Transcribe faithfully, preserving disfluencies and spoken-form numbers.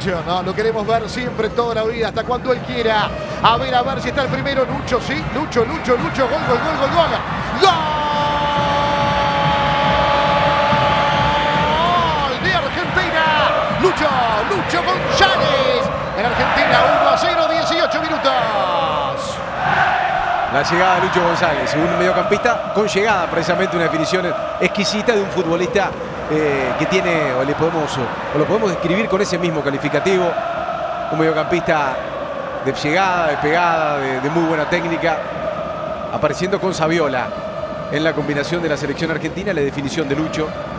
Lucho, no, lo queremos ver siempre, toda la vida, hasta cuando él quiera. A ver, a ver si está el primero. Lucho, sí, Lucho, Lucho, Lucho, gol, gol, gol, gol, gol. ¡Gol de Argentina! Lucho, Lucho González. En Argentina, uno a cero, dieciocho minutos. La llegada de Lucho González, un mediocampista con llegada, precisamente una definición exquisita de un futbolista eh, que tiene, o, le podemos, o lo podemos describir con ese mismo calificativo, un mediocampista de llegada, de pegada, de, de muy buena técnica, apareciendo con Saviola en la combinación de la selección argentina, la definición de Lucho.